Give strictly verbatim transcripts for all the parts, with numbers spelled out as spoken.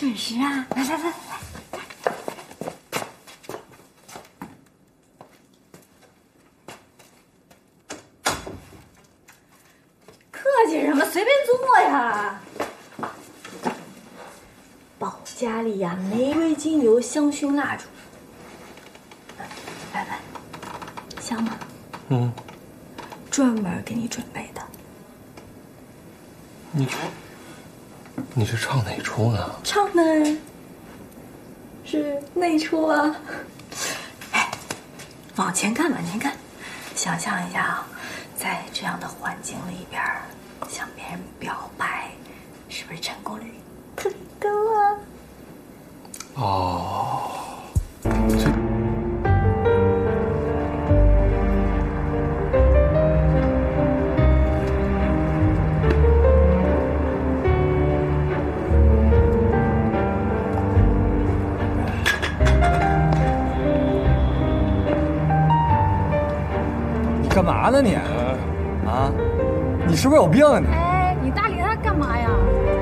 准时啊！来来来来。客气什么？随便坐呀。保加利亚玫瑰精油香薰蜡烛，拜拜，香吗？ 嗯， 专门给你准备的。 你这，你是唱哪出呢？ 唱的是那出啊。哎，往前看，往前看，想象一下啊，在这样的环境里边，向别人表白，是不是成功率特别高啊？ 哦，这。 干嘛呢你？啊，你是不是有病啊你？ 哎，你搭理他干嘛呀？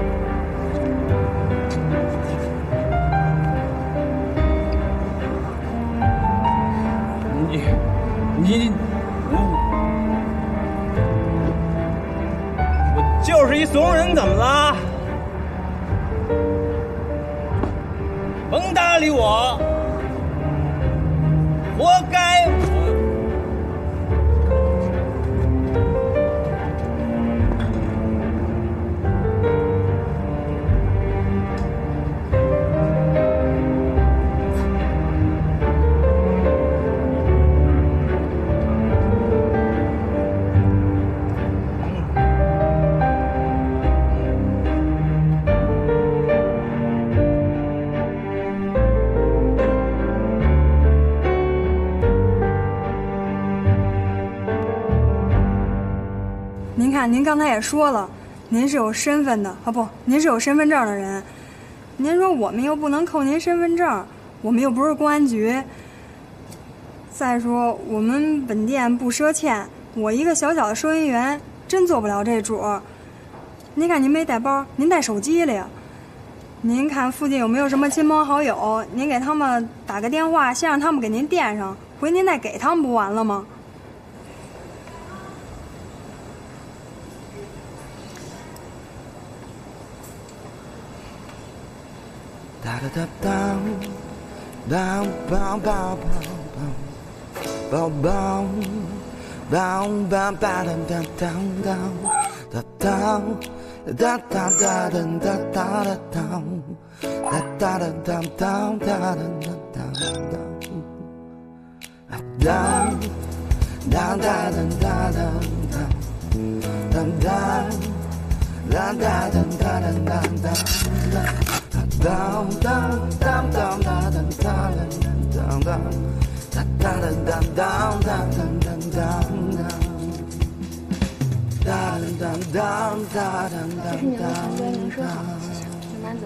你，你， 我就是一怂人，怎么了？甭搭理我，活该！ 您看，您刚才也说了，您是有身份的啊，不，您是有身份证的人。您说我们又不能扣您身份证，我们又不是公安局。再说我们本店不赊欠，我一个小小的收银员真做不了这主儿。您看您没带包，您带手机了呀？您看附近有没有什么亲朋好友，您给他们打个电话，先让他们给您垫上，回您再给他们不完了吗？ 哒哒哒哒，当当当当当当当当当当当当当哒哒哒哒哒哒哒当哒哒哒哒哒哒哒哒当当当当当当当当当当当当当。当当当当当当当当当当当当当当当当当当。 这是你的长规，您说好，谢谢，慢慢走。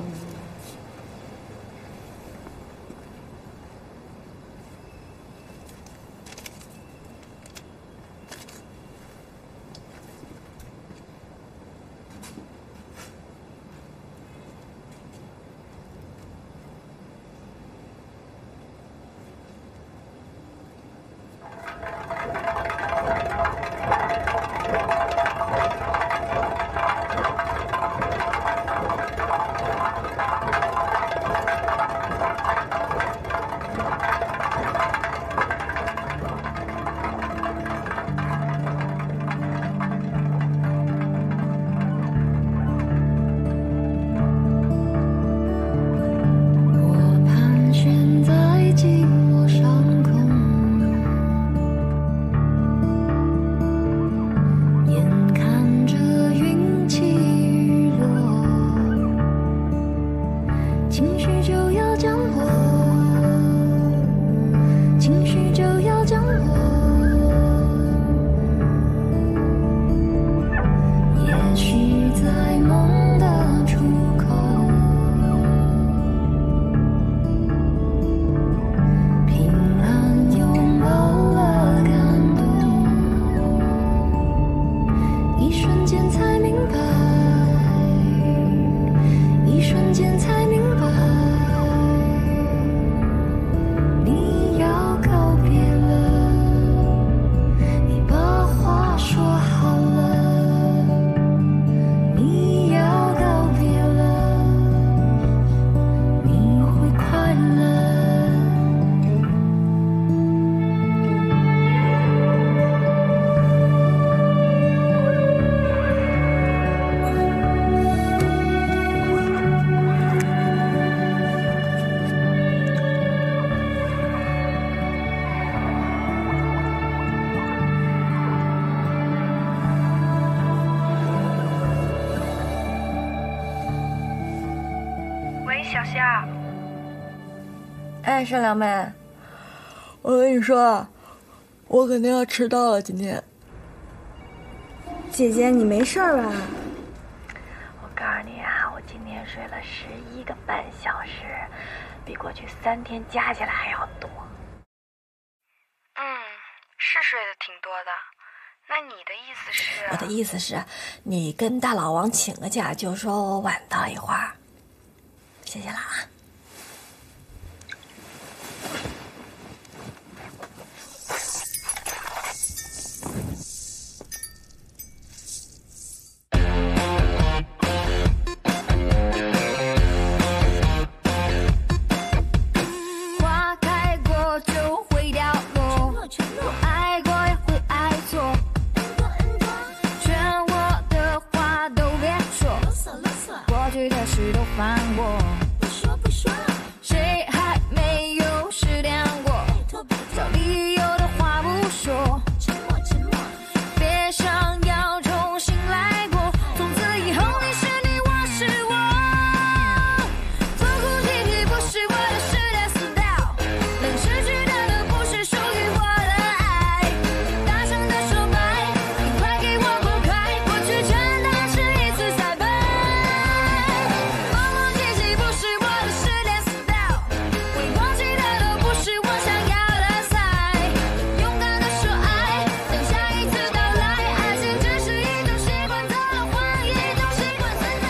夏。 哎，善良妹，我跟你说，我肯定要迟到了今天。 姐姐，你没事吧？ 我告诉你啊，我今天睡了十一个半小时，比过去三天加起来还要多。 嗯，是睡得挺多的。那你的意思是？ 我的意思是，你跟大老王请个假，就说我晚到一会儿。谢谢了啊。 花开过就会掉落，我爱过也会爱错，劝我的话都别说，过去的事都翻过，谁还没有失恋过，找理由的话不说，别想要重新来过，从此以后你是你，我是我，痛哭啼啼不是我的时代死掉，能失去的都不是属于我的爱，大声的说拜，你快给我滚开，过去真的是一次栽培，疯狂气息不是我的时代死掉，会忘记的都不是我想要的菜，勇敢的说爱，等下一次到来，爱情只是一种习惯，早了换一种习惯存在。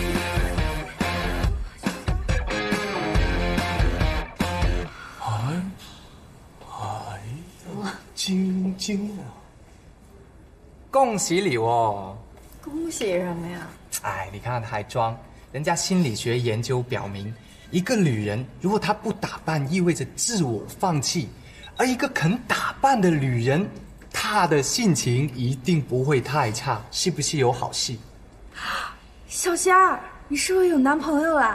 哎，哎呀，晶晶啊！ 恭喜你哦！ 恭喜什么呀？ 哎，你看还装，人家心理学研究表明，一个女人如果她不打扮，意味着自我放弃；而一个肯打扮的女人，她的性情一定不会太差，是不是有好戏？ 小仙儿，你是不是有男朋友了？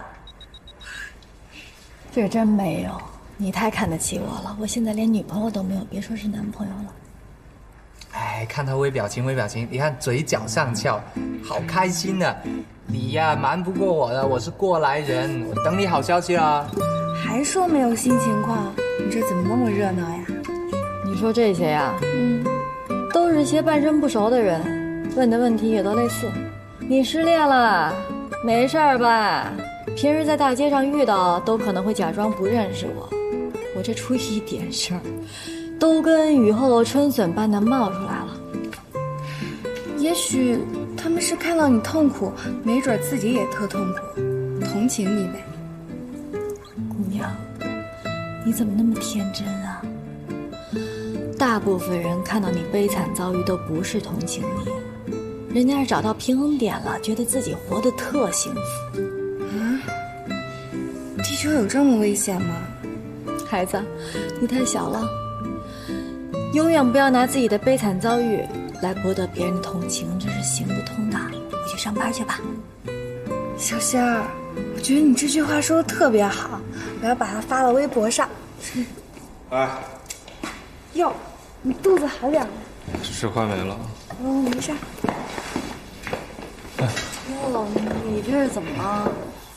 这真没有，你太看得起我了，我现在连女朋友都没有，别说是男朋友了。 哎，看她微表情，微表情，你看嘴角上翘，好开心的。你呀，瞒不过我的，我是过来人，我等你好消息啦。 还说没有新情况？你这怎么那么热闹呀？ 你说这些呀，嗯，都是些半生不熟的人，问的问题也都类似。你失恋了，没事儿吧？平时在大街上遇到，都可能会假装不认识我。我这出一点事儿，都跟雨后春笋般的冒出来了。 也许他们是看到你痛苦，没准自己也特痛苦，同情你呗。 姑娘，你怎么那么天真啊？大部分人看到你悲惨遭遇都不是同情你，人家是找到平衡点了，觉得自己活得特幸福。 啊？地球有这么危险吗？ 孩子，你太小了，永远不要拿自己的悲惨遭遇来博得别人的同情，这是行不通的。回去上班去吧。 小仙儿，我觉得你这句话说的特别好，我要把它发到微博上。 哎， 哟，你肚子好点吗？ 吃快没了。 哦，没事。 哎， 哟，你这是怎么了？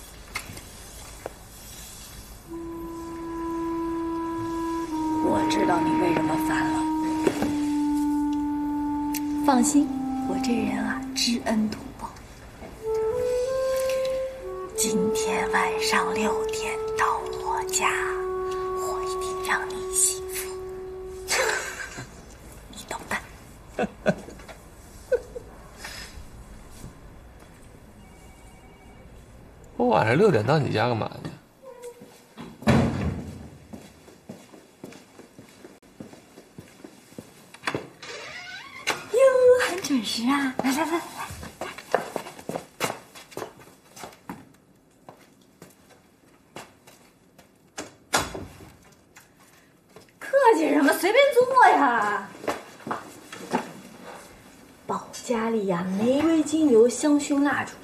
我知道你为什么烦了。放心，我这人啊，知恩图报。今天晚上六点到我家，我一定让你幸福，你懂的。 我晚上六点到你家干嘛去？ 很准时啊！来来来来，客气什么？随便坐呀。保加利亚玫瑰精油香薰蜡烛，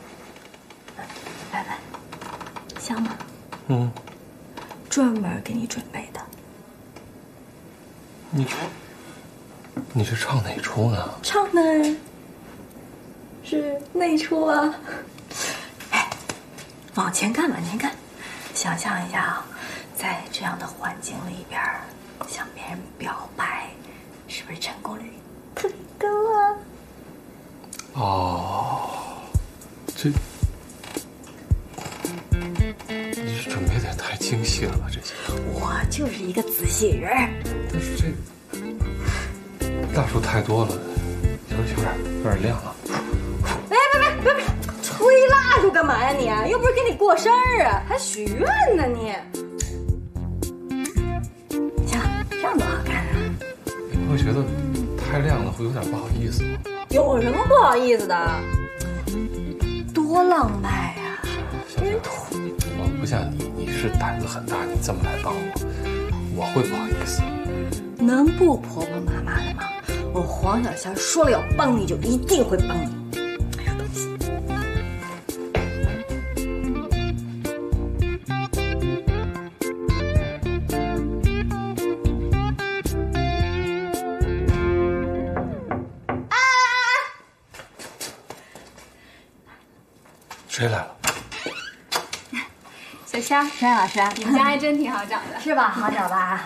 拜拜，香吗？ 嗯， 专门给你准备的。 你这，你是唱哪出呢？ 唱的是那出啊。哎， 往前看，往前看，想象一下啊，在这样的环境里边向别人表白，是不是成功率特别高啊？ 哦，这你是准备的也太精细了吧？这些我就是一个仔细人。 但是这蜡烛太多了，有点有点有点亮了。 哎，别别别别，吹蜡烛干嘛呀你？又不是给你过生日，还许愿呢你。行了，这样多好看啊！ 你不会觉得太亮了会有点不好意思吗？ 有什么不好意思的？多浪漫呀！ 小小，我不像你，你是胆子很大，你这么来帮我，我会不好意思。 能不婆婆妈妈的吗？我黄小仙说了要帮你，就一定会帮你。没有东西。啊！ 谁来了？ 小仙儿， 沈老师， 你们家还真挺好找的， 是吧？好找吧？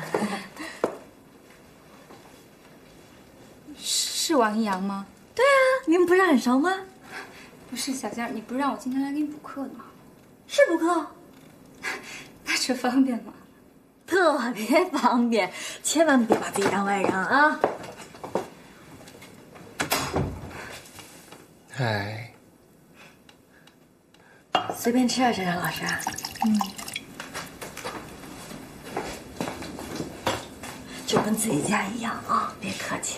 是王一阳吗？ 对啊，你们不是很熟吗？ 不是，小仙儿，你不是让我今天来给你补课的吗？ 是补课， 那这方便吗？ 特别方便，千万别把自己当外人啊！ 嗨， 随便吃啊，沈阳老师。嗯，就跟自己家一样啊，别客气。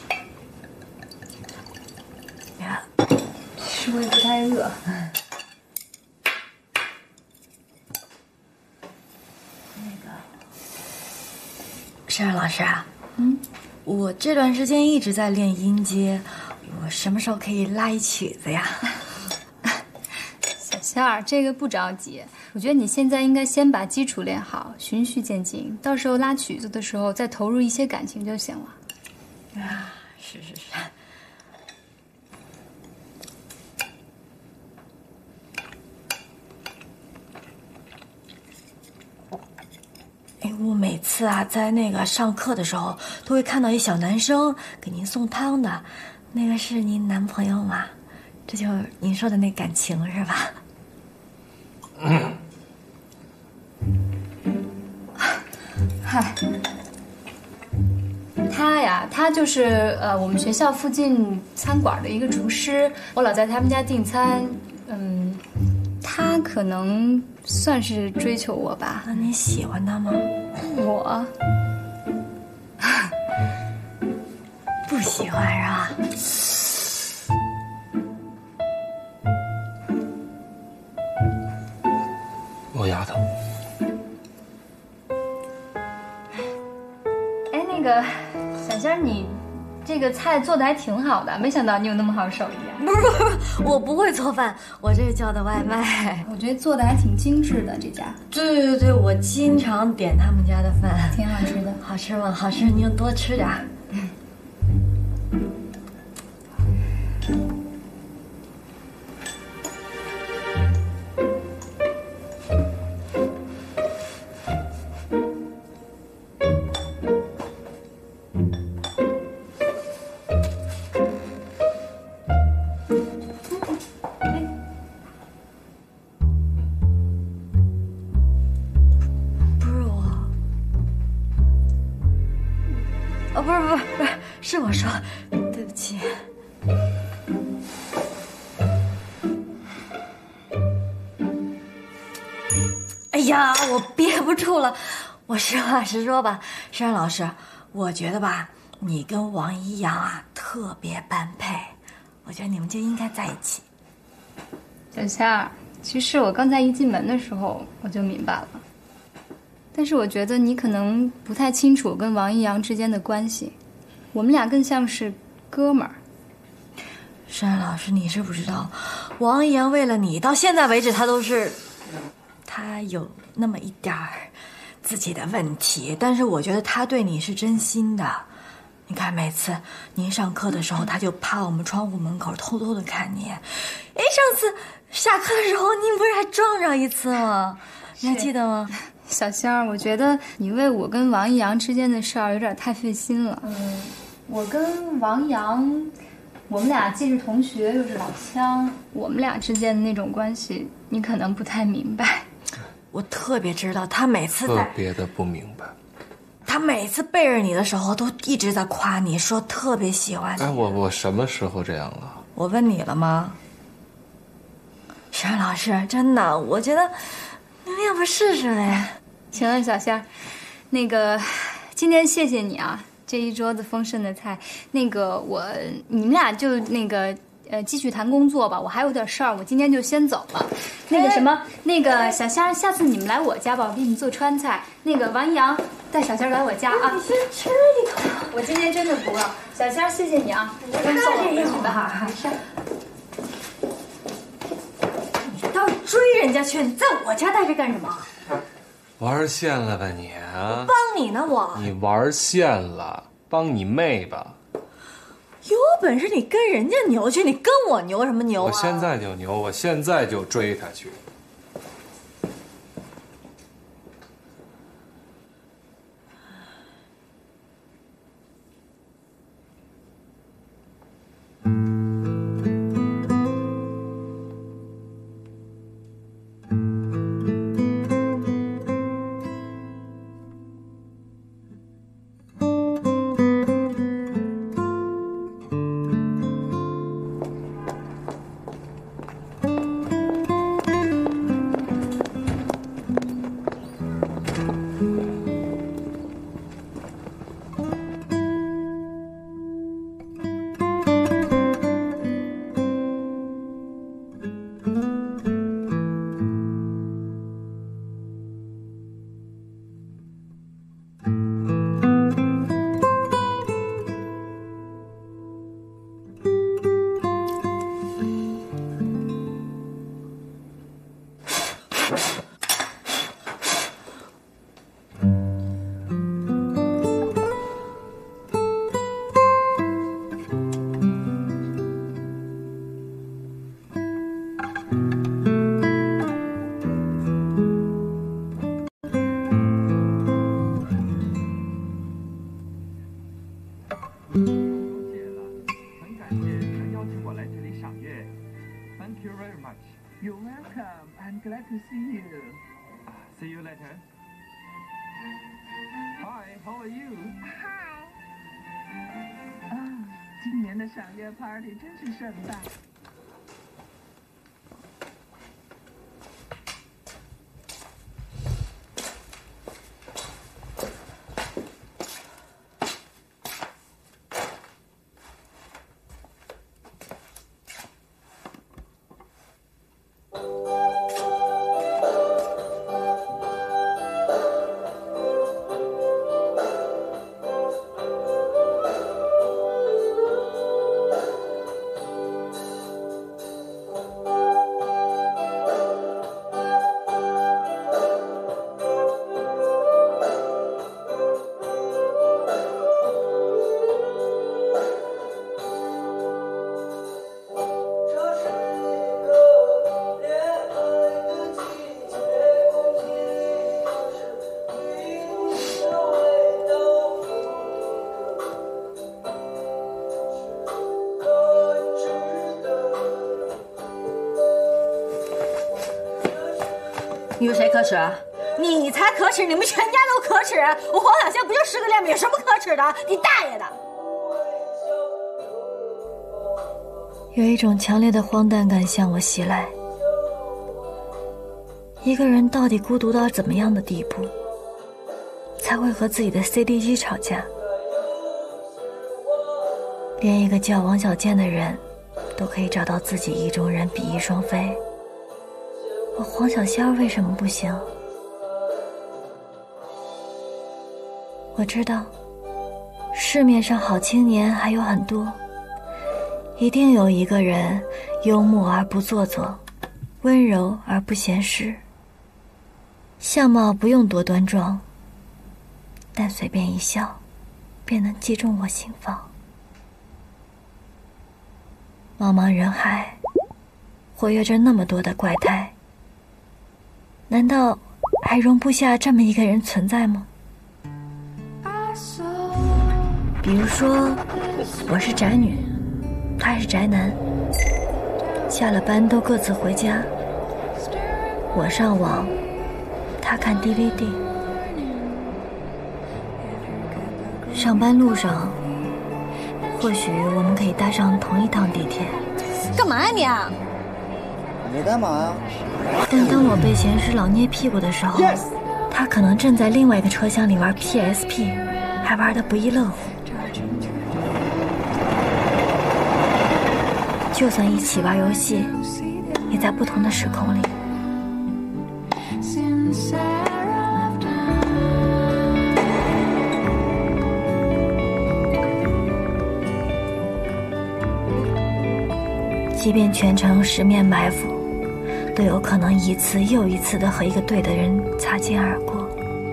呀， 是我也不太饿。 那个，沈阳老师啊，嗯，我这段时间一直在练音阶，我什么时候可以拉一曲子呀？ 小仙儿，这个不着急，我觉得你现在应该先把基础练好，循序渐进，到时候拉曲子的时候再投入一些感情就行了。 啊，是是是。哎，我每次啊，在那个上课的时候，都会看到一小男生给您送汤的，那个是您男朋友吗？这就是您说的那感情是吧？ 嗯。 嗨，他呀，他就是呃我们学校附近餐馆的一个厨师，我老在他们家订餐。嗯，他可能算是追求我吧。 那你喜欢他吗？ 我不喜欢是吧？ 我丫头。 哎，那个小仙儿，你这个菜做的还挺好的，没想到你有那么好手艺啊！ 不是不是不是，我不会做饭，我这是叫的外卖。 我觉得做的还挺精致的，这家。 对对对，我经常点他们家的饭， 挺好吃的。 好吃吗？好吃，你就多吃点。嗯。哦，不是不是不是，是我说，对不起。哎呀，我憋不住了，我实话实说吧，珊珊老师，我觉得吧，你跟王一阳啊特别般配，我觉得你们就应该在一起。 小仙儿，其实我刚才一进门的时候我就明白了。但是我觉得你可能不太清楚跟王一阳之间的关系，我们俩更像是哥们儿。 珊珊老师，你知不知道，王一阳为了你，到现在为止他都是，他有那么一点儿自己的问题，但是我觉得他对你是真心的。你看，每次您上课的时候，他就趴我们窗户门口偷偷的看你。哎，上次下课的时候您不是还撞上一次吗？你还记得吗？ 小仙儿，我觉得你为我跟王一阳之间的事儿有点太费心了。嗯，我跟王一阳，我们俩既是同学又是老乡，我们俩之间的那种关系，你可能不太明白。 我特别知道，他每次特在别的不明白。 他每次背着你的时候，都一直在夸你，说特别喜欢你。 哎，我我什么时候这样了？ 我问你了吗？沈老师，真的，我觉得你们要不试试嘞？ 行了，小仙儿，那个今天谢谢你啊，这一桌子丰盛的菜。那个我你们俩就那个呃继续谈工作吧，我还有点事儿，我今天就先走了。那个什么，那个小仙儿，下次你们来我家吧，我给你们做川菜。那个王一阳带小仙儿来我家啊。 你先吃一口。 我今天真的不饿。小仙儿，谢谢你啊，你就送我回去吧。没事。 你倒是追人家去，你在我家待着干什么？ 玩线了吧你啊！ 帮你呢我。 你玩线了，帮你妹吧。 有本事你跟人家牛去，你跟我牛什么牛啊？ 我现在就牛，我现在就追他去。 Thank you very much. You're welcome. I'm glad to see you. See you later. Hi, how are you? Hi. 啊，今年的赏月 party 真是盛大。 你说谁可耻？你才可耻！你们全家都可耻！我黄小仙不就失个恋吗？有什么可耻的？你大爷的！有一种强烈的荒诞感向我袭来。一个人到底孤独到怎么样的地步，才会和自己的 C D 机吵架？连一个叫王小贱的人，都可以找到自己意中人，比翼双飞。我黄小仙为什么不行？我知道，市面上好青年还有很多，一定有一个人幽默而不做作，温柔而不嫌事，相貌不用多端庄，但随便一笑，便能击中我心房。茫茫人海， 活跃着那么多的怪胎，难道还容不下这么一个人存在吗？比如说，我是宅女，他是宅男，下了班都各自回家，我上网，他看 D V D。上班路上，或许我们可以搭上同一趟地铁。 干嘛呀你啊？ 你干嘛呀？ 但当我被嫌是老捏屁股的时候， yes! 他可能正在另外一个车厢里玩 P S P， 还玩得不亦乐乎。就算一起玩游戏，也在不同的时空里。即便全程十面埋伏，都有可能一次又一次地和一个对的人擦肩而过。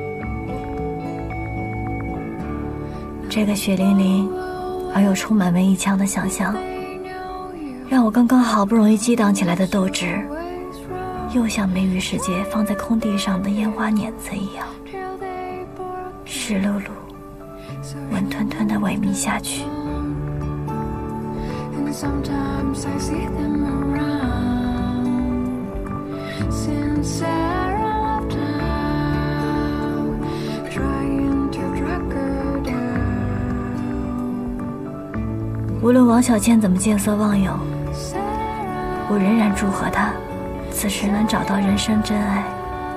这个血淋淋而又充满文艺腔的想象，让我刚刚好不容易激荡起来的斗志，又像梅雨时节放在空地上的烟花碾子一样，湿漉漉、温吞吞地萎靡下去。Sometimes I see them around. Since I left town, trying to track her down. 无论王小贱怎么见色忘友，我仍然祝贺她此时能找到人生真爱，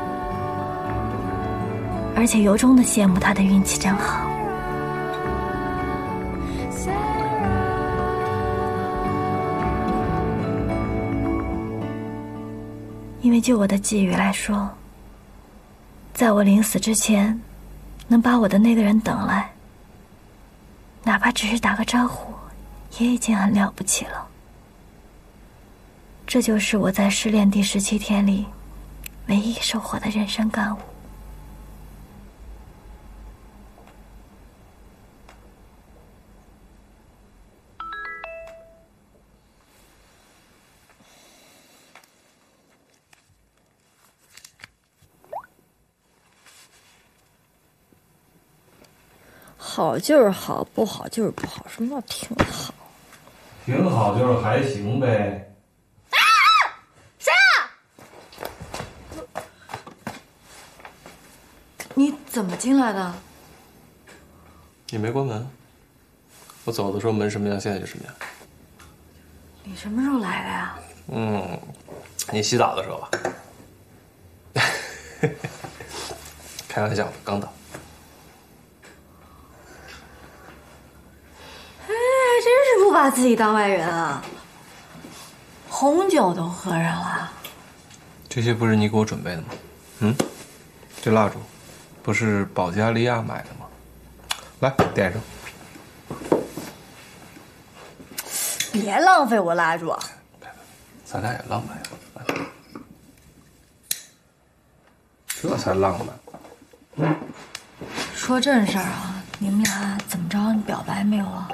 而且由衷的羡慕她的运气真好。因为就我的际遇来说，在我临死之前能把我的那个人等来，哪怕只是打个招呼，也已经很了不起了。这就是我在失恋第十七天里唯一收获的人生感悟。 好就是好，不好就是不好，什么叫挺好？ 挺好就是还行呗。 啊！谁啊？ 你怎么进来的？ 你没关门。我走的时候门什么样，现在就什么样。 你什么时候来的呀？ 嗯，你洗澡的时候吧。开玩笑的，刚到。 不把自己当外人啊！红酒都喝上了。 这些不是你给我准备的吗？嗯，这蜡烛不是保加利亚买的吗？来，点上。 别浪费我蜡烛。 咱俩也浪漫呀，这才浪漫。嗯， 说正事儿啊，你们俩怎么着？你表白没有啊？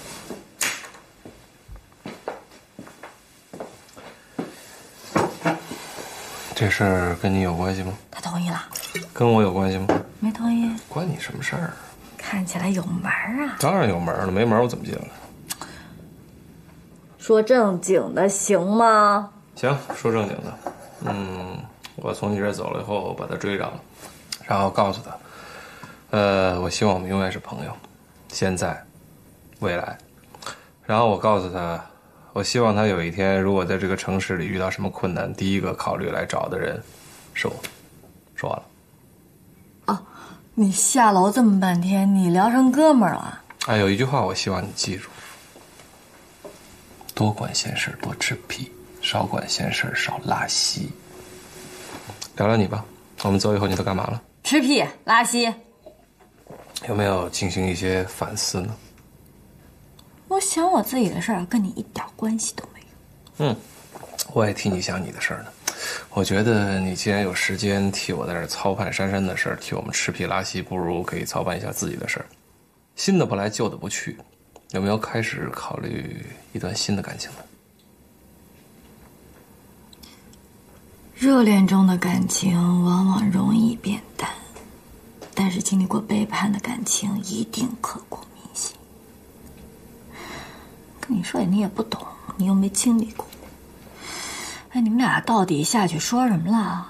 这事儿跟你有关系吗？ 他同意了。 跟我有关系吗？ 没同意。 关你什么事儿？ 看起来有门啊。 当然有门了，没门我怎么进来？ 说正经的行吗？ 行，说正经的。嗯，我从你这儿走了以后，把他追上了，然后告诉他，呃，我希望我们永远是朋友，现在、未来。然后我告诉他。我希望他有一天，如果在这个城市里遇到什么困难，第一个考虑来找的人是我。说完了。 哦，你下楼这么半天，你聊成哥们儿了？ 哎，有一句话我希望你记住：多管闲事多吃屁，少管闲事少拉稀。聊聊你吧，我们走以后你都干嘛了？ 吃屁拉稀。 有没有进行一些反思呢？ 我想我自己的事儿，跟你一点关系都没有。 嗯，我也替你想你的事儿呢。我觉得你既然有时间替我在这儿操办珊珊的事儿，替我们吃屁拉稀，不如可以操办一下自己的事儿。新的不来，旧的不去，有没有开始考虑一段新的感情呢？ 热恋中的感情往往容易变淡，但是经历过背叛的感情一定刻骨铭心。跟你说你也不懂，你又没经历过。哎，你们俩到底下去说什么了？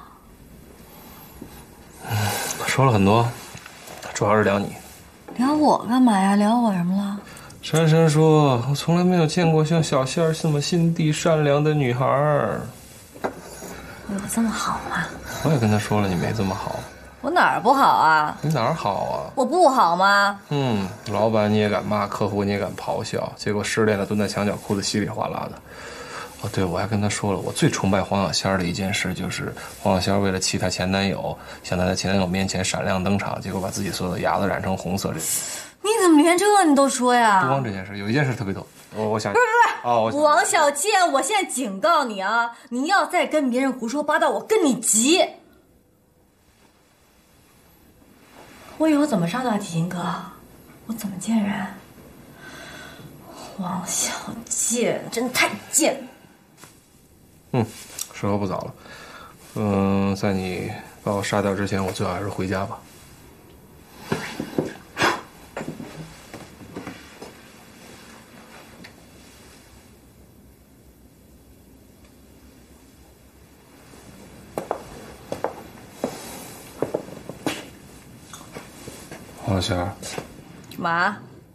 嗯，说了很多，主要是聊你。 聊我干嘛呀？聊我什么了？ 珊珊说：“我从来没有见过像小仙儿这么心地善良的女孩儿。” 我有这么好吗？ 我也跟她说了，你没这么好。 我哪儿不好啊？ 你哪儿好啊？ 我不好吗？ 嗯，老板你也敢骂，客户你也敢咆哮，结果失恋了，蹲在墙角哭得稀里哗啦的。哦，对，我还跟她说了，我最崇拜黄小仙儿的一件事，就是黄小仙儿为了气她前男友，想在她前男友面前闪亮登场，结果把自己所有的牙都染成红色。这你怎么连这你都说呀？ 不光这件事，有一件事特别逗。我我想不是不是， 哦， 王小贱，我现在警告你啊，你要再跟别人胡说八道，我跟你急。我以后怎么上到体型课？我怎么见人？王小贱，真的太贱。 嗯，时候不早了。嗯，在你把我杀掉之前，我最好还是回家吧。黄小仙儿， 干嘛？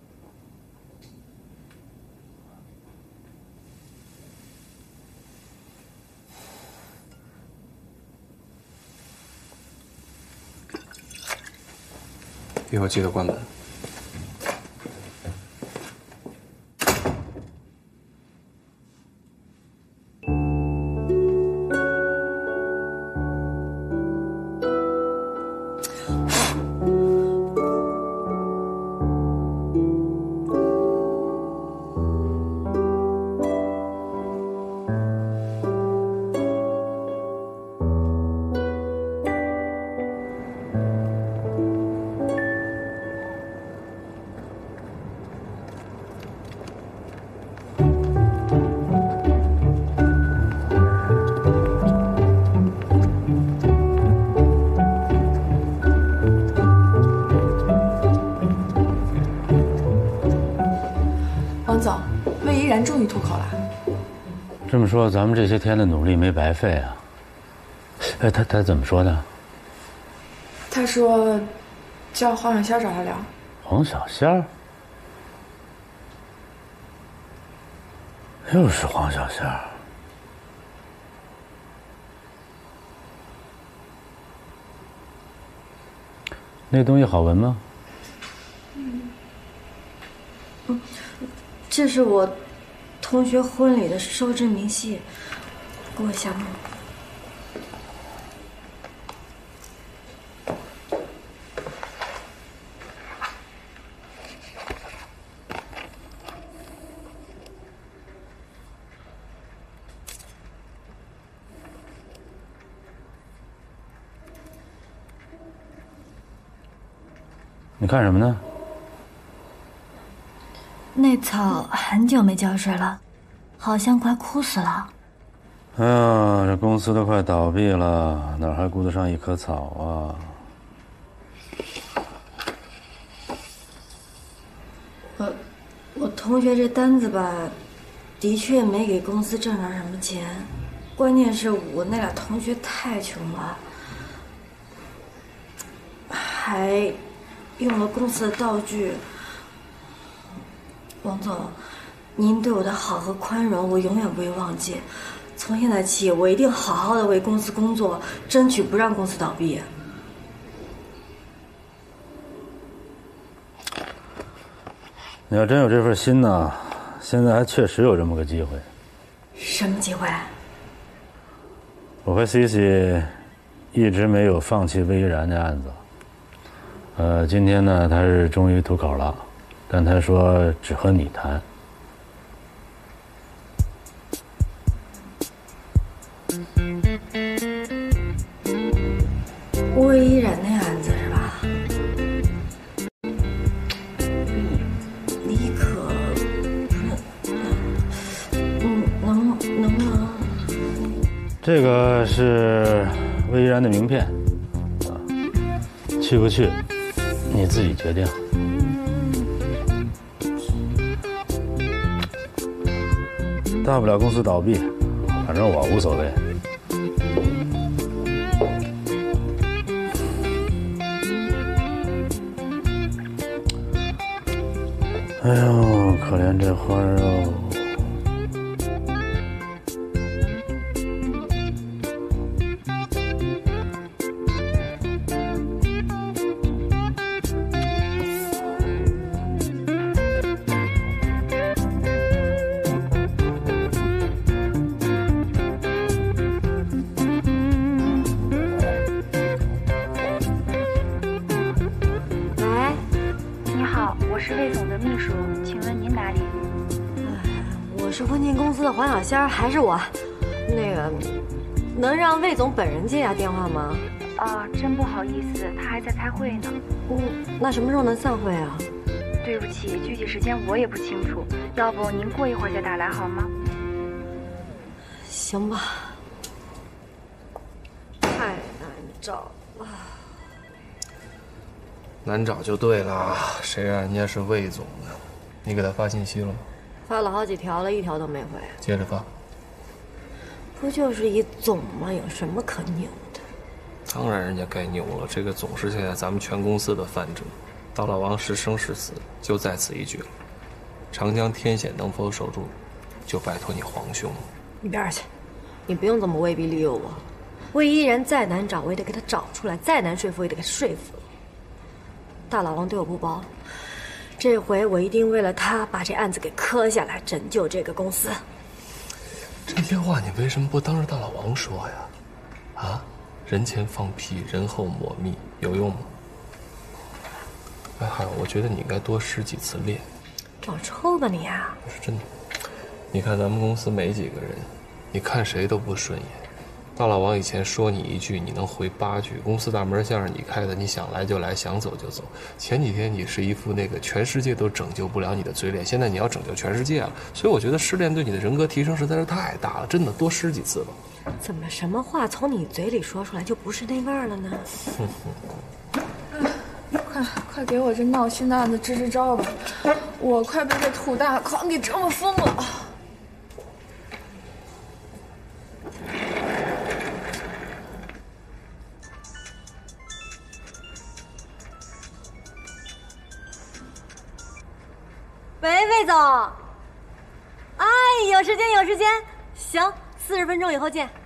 以后记得关门。 终于吐口了。 这么说，咱们这些天的努力没白费啊。哎，他他怎么说的？ 他说叫黄小仙找他聊。 黄小仙儿？又是黄小仙儿。那东西好闻吗？ 嗯，嗯，这是我同学婚礼的收支明细，给我下梦。 你看什么呢？ 那草很久没浇水了，好像快枯死了。 哎呀，这公司都快倒闭了，哪还顾得上一棵草啊？ 我我同学这单子吧，的确没给公司挣着什么钱，关键是我那俩同学太穷了，还用了公司的道具。王总，您对我的好和宽容，我永远不会忘记。从现在起，我一定好好的为公司工作，争取不让公司倒闭。 你要真有这份心呢，现在还确实有这么个机会。 什么机会？ 我和 C C 一直没有放弃魏依然的案子。呃，今天呢，他是终于吐口了，但他说只和你谈。 魏依然那案子是吧？你可不是，嗯，能能不能？ 这个是魏依然的名片，啊，去不去你自己决定。大不了公司倒闭，反正我无所谓。哎呦，可怜这花儿哦。 仙儿还是我，那个，能让魏总本人接下电话吗？ 啊，真不好意思，他还在开会呢。 嗯，那什么时候能散会啊？ 对不起，具体时间我也不清楚，要不您过一会儿再打来好吗？ 行吧。太难找了。 难找就对了，谁让人家是魏总呢？你给他发信息了吗？ 发了好几条了，一条都没回。 接着发。 不就是一总吗？有什么可扭的？ 当然，人家该扭了。这个总是现在咱们全公司的范者，大老王是生是死，就在此一举了。长江天险能否守住，就拜托你皇兄了。 你边儿去！你不用这么威逼利诱我。魏依然再难找，我也得给他找出来；再难说服，我也得给他说服。大老王对我不薄。这回我一定为了他把这案子给磕下来，拯救这个公司。 这些话你为什么不当着大老王说呀？啊，人前放屁，人后抹蜜，有用吗？哎，还有，我觉得你应该多使几次练。 找抽吧你啊！ 不是真的，你看咱们公司没几个人，你看谁都不顺眼。大老王以前说你一句，你能回八句。公司大门向着你开的，你想来就来，想走就走。前几天你是一副那个全世界都拯救不了你的嘴脸，现在你要拯救全世界了。所以我觉得失恋对你的人格提升实在是太大了，真的多试几次吧。 怎么什么话从你嘴里说出来就不是那味儿了呢？ 哼哼，快快给我这闹心的案子支支招吧！我快被这土大狂给折磨疯了。 喂，魏总。哎，有时间有时间，行，四十分钟以后见。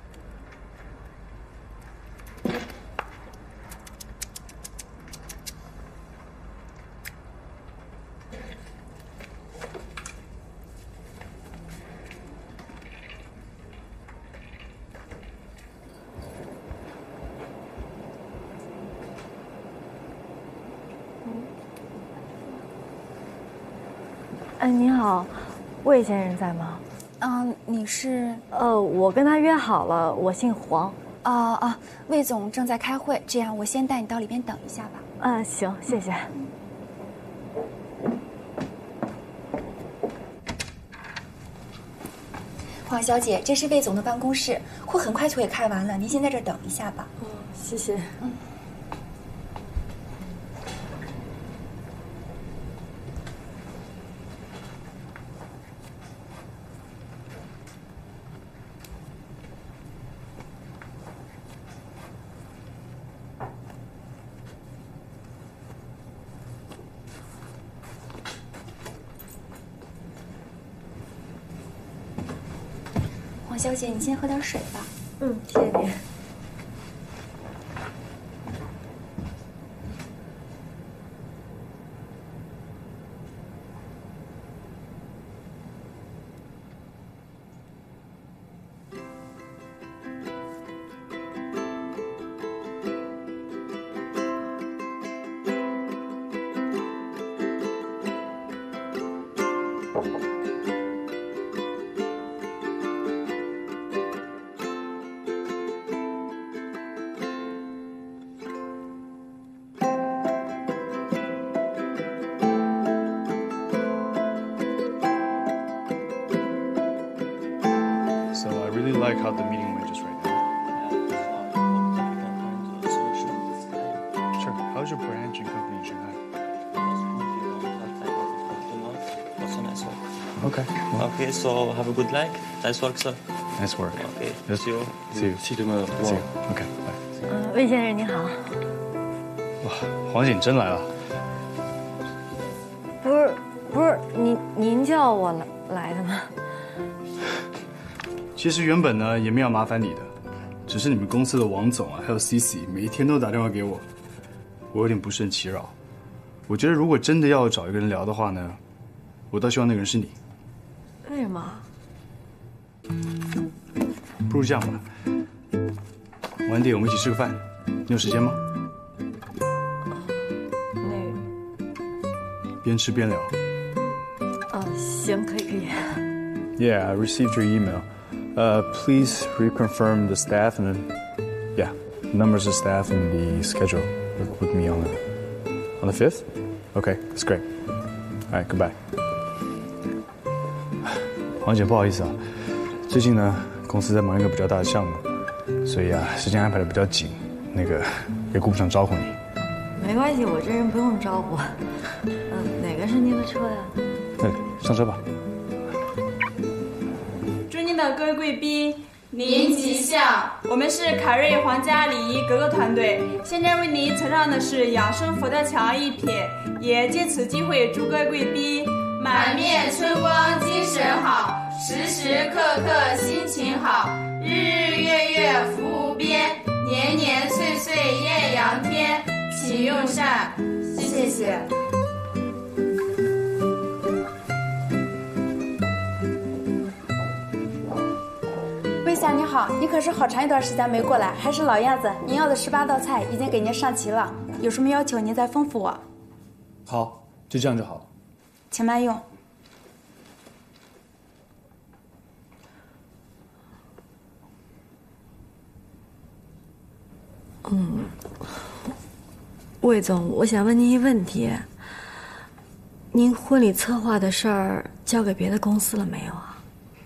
哎，你好，魏先生在吗？ 嗯，你是？ 呃，我跟他约好了，我姓黄。 啊啊，魏总正在开会，这样我先带你到里边等一下吧。 嗯，行，谢谢。 黄小姐，这是魏总的办公室，会很快就会开完了，您先在这儿等一下吧。 嗯，谢谢。嗯。 黄小姐，你先喝点水吧。 嗯，谢谢您。 So I really like how the meeting went just Okay. Okay, so have a good night. Nice work, sir. Nice work. Okay. Yes. See you. See you. See you. See you. Okay. 嗯，魏先生您好。 哇，黄姐你真来了。 不是不是，您您叫我来来的吗？ 其实原本呢也没有麻烦你的，只是你们公司的王总啊，还有 C C 每一天都打电话给我，我有点不胜其扰。我觉得如果真的要找一个人聊的话呢，我倒希望那个人是你。 为什么？ 不如这样吧，晚点我们一起吃个饭，你有时间吗？ 那边吃边聊。 哦，行，可以可以。 Yeah, I received your email. Uh, please reconfirm the staff and then, yeah, numbers of staff and the schedule with, with me on the on the fifth. Okay, that's great. All right, goodbye. 黄姐，不好意思啊，最近呢公司在忙一个比较大的项目，所以啊时间安排的比较紧，那个也顾不上招呼你。 没关系，我这人不用招呼。嗯，哪个是您的车呀？ 那上车吧。 尊敬的各位贵宾，您吉祥！我们是凯瑞皇家礼仪格格团队，现在为您呈上的是养生佛跳墙一品，也借此机会祝各位贵宾满面春光精神好，时时刻刻心情好，日日月月福无边，年年岁岁艳阳天，请用膳，谢谢。 魏夏你好，你可是好长一段时间没过来，还是老样子，您要的十八道菜已经给您上齐了，有什么要求您再吩咐我。 好，就这样就好了。 请慢用。 嗯，魏总，我想问您一个问题：您婚礼策划的事儿交给别的公司了没有啊？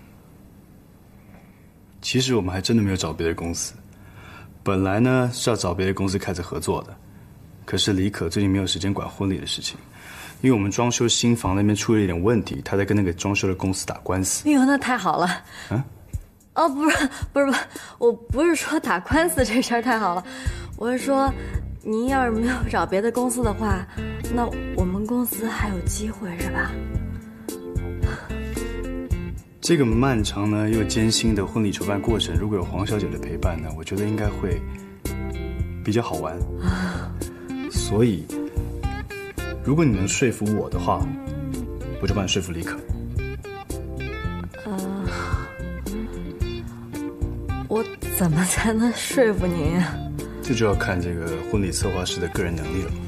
其实我们还真的没有找别的公司，本来呢是要找别的公司开始合作的，可是李可最近没有时间管婚礼的事情，因为我们装修新房那边出了一点问题，他在跟那个装修的公司打官司。 哎呦，那太好了。 嗯。 哦，不是，不是，不是，我不是说打官司这事儿太好了，我是说，您要是没有找别的公司的话，那我们公司还有机会是吧？ 这个漫长呢又艰辛的婚礼筹办过程，如果有黄小姐的陪伴呢，我觉得应该会比较好玩。所以，如果你能说服我的话，我就帮你说服李可。 呃，我怎么才能说服您呀？ 这就要看这个婚礼策划师的个人能力了。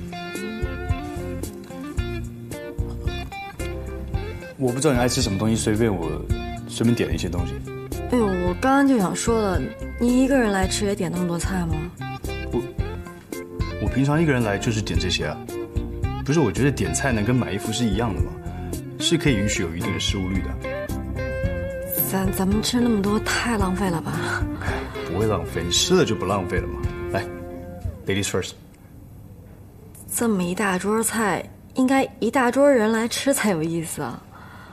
我不知道你爱吃什么东西，随便我随便点了一些东西。 哎呦，我刚刚就想说了，您一个人来吃也点那么多菜吗？ 我我平常一个人来就是点这些啊。不是，我觉得点菜呢跟买衣服是一样的嘛，是可以允许有一定的失误率的。 咱咱们吃那么多太浪费了吧？ 不会浪费，你吃了就不浪费了嘛。来 ，ladies first。 这么一大桌菜，应该一大桌人来吃才有意思啊。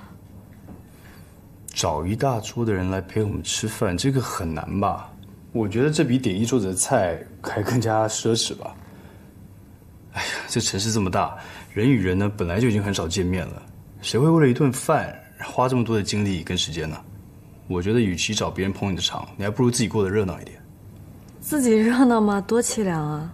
找一大桌的人来陪我们吃饭，这个很难吧？我觉得这比点一桌子的菜还更加奢侈吧。哎呀，这城市这么大，人与人呢本来就已经很少见面了，谁会为了一顿饭花这么多的精力跟时间呢？我觉得与其找别人捧你的场，你还不如自己过得热闹一点。 自己热闹吗？多凄凉啊！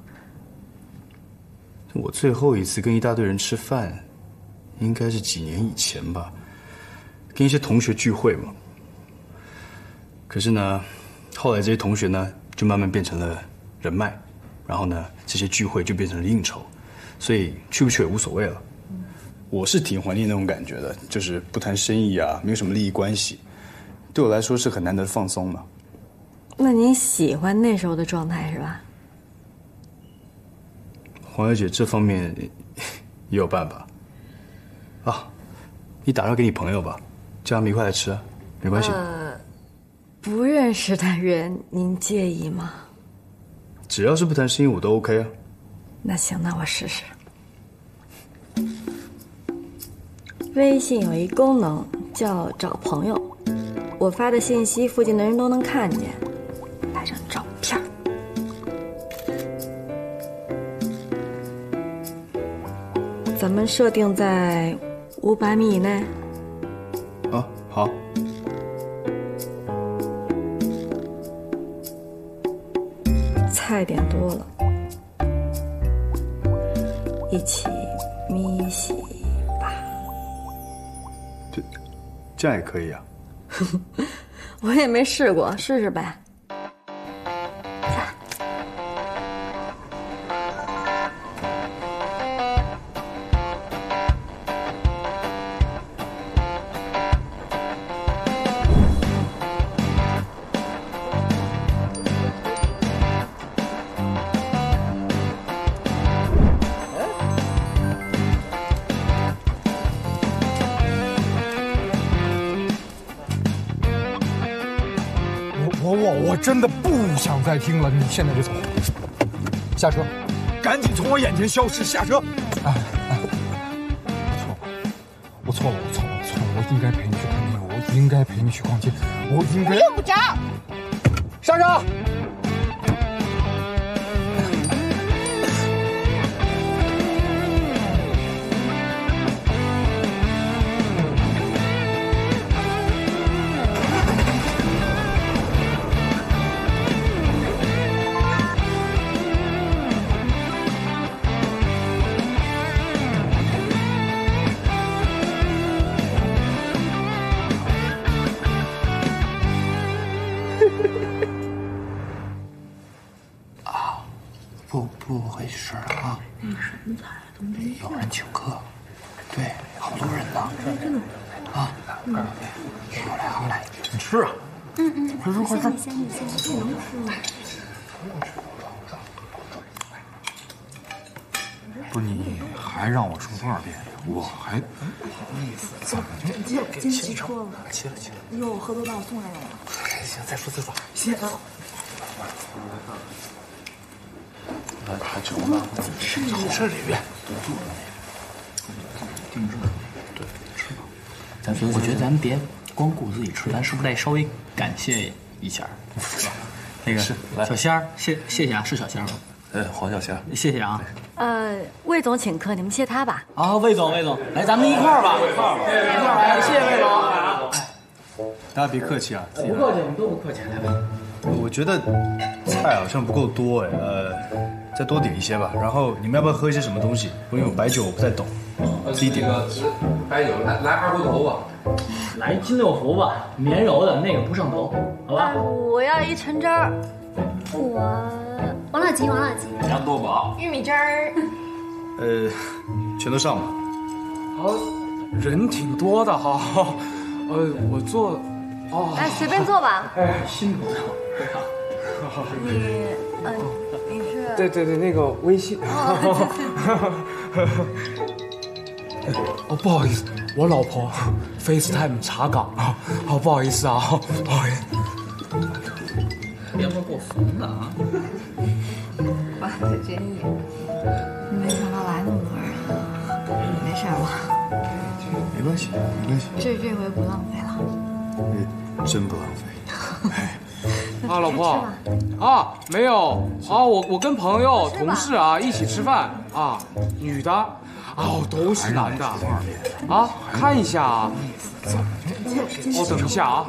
我最后一次跟一大堆人吃饭，应该是几年以前吧，跟一些同学聚会嘛。可是呢，后来这些同学呢，就慢慢变成了人脉，然后呢，这些聚会就变成了应酬，所以去不去也无所谓了。我是挺怀念那种感觉的，就是不谈生意啊，没有什么利益关系，对我来说是很难得的放松嘛。 那您喜欢那时候的状态是吧？ 黄小姐这方面也有办法啊，你打电话给你朋友吧，叫他们一块来吃啊，没关系。 呃，不认识的人，您介意吗？ 只要是不谈生意，我都 OK 啊。 那行，那我试试。微信有一功能叫找朋友。我发的信息，附近的人都能看见， 拍张照片。 咱们设定在五百米以内。 啊，好。 菜点多了，一起咪洗吧。 这这样也可以啊？ 我也没试过，试试呗。 我我我真的不想再听了，你现在就走，下车，赶紧从我眼前消失，下车！哎哎，我错了，我错了，我错了，我错了，我应该陪你去看电影，我应该陪你去逛街，我应该。 用不着。 下车。 不不回去吃了啊！ 那什么菜都没有人请客，对，好多人呢。啊，好来好来，你吃啊！ 嗯嗯， 快吃快吃！ 先你先，这能吃吗？ 不是你还让我说多少遍？我还意思怎么就真骑车了？ 骑了骑了。 哟，喝多把我送来了。 行，再说再说。 行。 来，还酒呢？吃吃里边。定制。对，吃吧。咱我觉得咱别光顾自己吃，咱是不是得稍微感谢一下？是吧？那个小仙儿，谢谢谢啊，是小仙儿吗？ 呃，黄小仙， 谢谢啊。 呃，魏总请客，你们谢他吧。 啊，魏总，魏总，来，咱们一块儿吧，一块儿吧，一块儿来，谢谢魏总。 大家别客气啊， 不客气，我们都不客气，来吧。 我觉得菜好像不够多哎，呃，再多点一些吧。然后你们要不要喝一些什么东西？因为我白酒我不太懂，自己点。 白酒来来二锅头吧， 来金六福吧，绵柔的那个不上头，好吧？ 我要一橙汁儿。 我王老吉，王老吉， 杨多宝， 玉米汁儿。 呃，全都上吧。 好，人挺多的哈。呃，我坐。哦。 哎，随便坐吧。 哎， 辛苦了。 你，呃，你是？ 对对对，那个微信。哦，不好意思，我老婆 FaceTime 查岗啊，好不好意思啊，不好意思。 别说够怂的啊！ 哇，这真野！没想到来那么多人啊，没事吧？ 没关系，没关系。 这这回不浪费了。 呃，真不浪费。 啊，老婆，啊，没有啊，我我跟朋友、同事啊一起吃饭啊，女的，哦，都是男的，啊，看一下啊，哦，等一下啊，